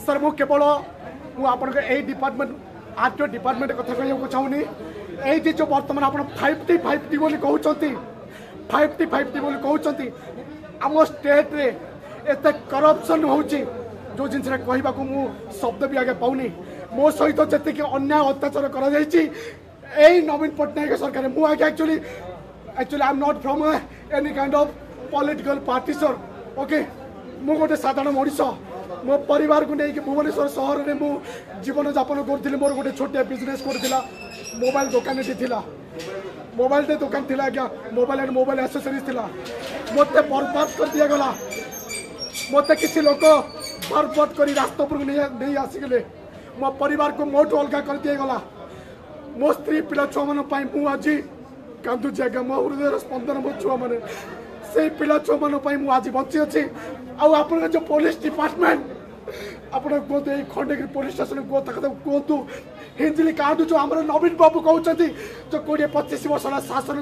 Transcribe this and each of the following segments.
Sir मु केवल मुझे डिपार्टमेंट आरटीओ डिपार्टमेंट कथा कहूँ चाहूनी ये जो बर्तमान आप 5T बोली कहते 5T बोली कहते आम स्टेट रे एत करप्शन हो जो जिन कहवा को मु शब्द भी आगे पाऊनी मो सहित जी अन्याय अत्याचार कर नवीन पट्टनायक सरकार मुझे actually I am not from any kind of political party sir okay मु गोटे साधारण मनीष मो परिवार को लेकिन भुवनेश्वर सहर में मु जीवन यापन करी मोर गोटे छोटे बिजनेस करथिला मोबाइल दुकान थिला मोबाइल दे दुकान थिला आज्ञा मोबाइल एंड मोबाइल एक्सेसरीज थिला मते बर्बाद कर दिया गला मते किसी लोक बर्बाद करी रास्ता पर नहीं आसीगले मो परिवार को मोटू अलगा कर दिया गला मो स्त्री पिला छुआ मान मु आज कांदुची आज्ञा मो हृदय स्पंदन मो छुआ मैंने से पिला छुआ मान आज बची अच्छी आप जो पुलिस डिपार्टमेंट आप कहते खंडगिरी पुलिस स्टेशन कहतु हिंजिली काटू जो आम नवीन बाबू कहते जो 20-25 वर्ष शासन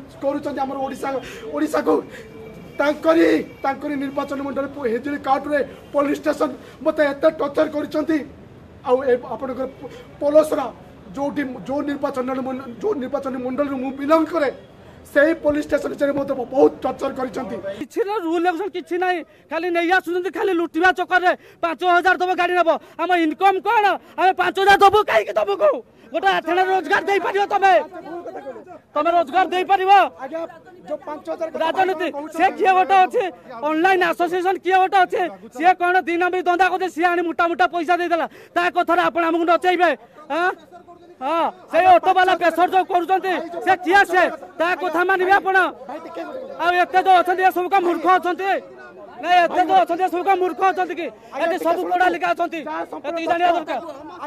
करशा को निर्वाचन मंडल हिंजिली काटू पुलिस स्टेशन मत एत टर्चर कर पोलसरा जो निर्वाचन मंडल मु बिलंग करे से पुलिस स्टेशन से बहुत टर्चर कर रूल रेगुलेशन किसी ना खाली नहीं आसुँच खाली लुटिया चक्कर में 5,000 दब गाड़ी नब आम इनकम कौन आम 5,000 दबू कहीं दबू को गोटे आठना रोजगार दे पार तुम रोजगार दे पार राजनीति से किए गोटे अच्छे ऑनलाइन एसोसिएशन किए गोटे अच्छे सी कौन दिन भी दंदा करते सी आनी मोटा मोटा पैसा देदेला ता कथार आप नचेबे हाँ से ऑटो वाला प्रेसर जो कर किए से कथा मानवे आप जो अच्छा सब का मूर्ख अच्छा नहीं एत जो अच्छा सब का मूर्ख अच्छा कि सब पढ़ा लिखा अच्छा जाना दरकार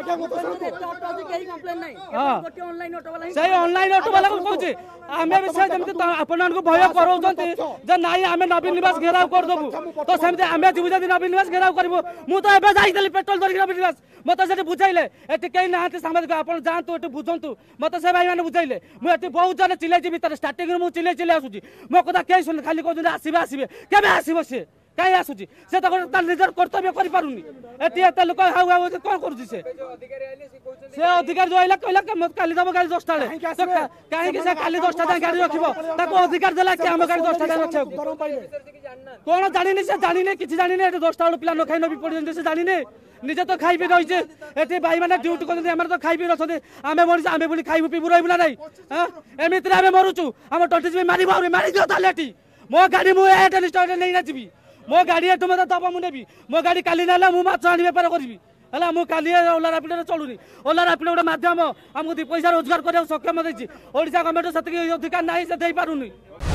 से ऑनलाइन ऑटो वाला कहूँ आम भी से आपको भय कर नाई आम नवीन निवास घेराव करदेबू तो सेमती आम जीवु जब नवीन निवास घेराव करूँ मुझे जाइली पेट्रोल धरिक नवीन निवास मत से बुझाइले एटी कहीं ना सामाजिक आप जातु ये बुझंतु मत से भाई मैंने बुझाइले मुझे बहुत जन चिल्लाई भर स्टार्टिंग में चिल्लाई चिल्लाई आसूँ मो कथा कहीं शुणी खाली कहते आसवे आसवे केवे आसब सी कहीं आसूँ से निजर कर्तव्य कर लोक हाउ हाउ कौन कर अधिकारी जो आइला कहला काली दब गाड़ी 10टा कहीं काली 10टा गाड़ी रखो अधिकार देला कि आम गाड़ी 10टा रखा कौन जानी से जानी कि जानी 10टा बेल पिला न खाई नबी पड़ी से जानी निजे तो खाई पी रही है भाई मैंने ड्यूटी कर तो खाई पी रही आम मनीष आम बोली खाइबू पीबू रही ना ना एमती आम मरुचु आम टंटी मार मारी दियो ताली मो गाड़ी मुझे नहीं जी मो गाड़ी एठू मत दब मुझे मो गाड़ी काली ना मुझे माछ आनी बेपार करी है मुझे ओला रापिड चलुनी ओला रापिड गोटे मध्यम आमको 2 पैसा रोजगार करने सक्षम देती ओडिशा गवर्नमेंट से अधिकार ना से पारुनी।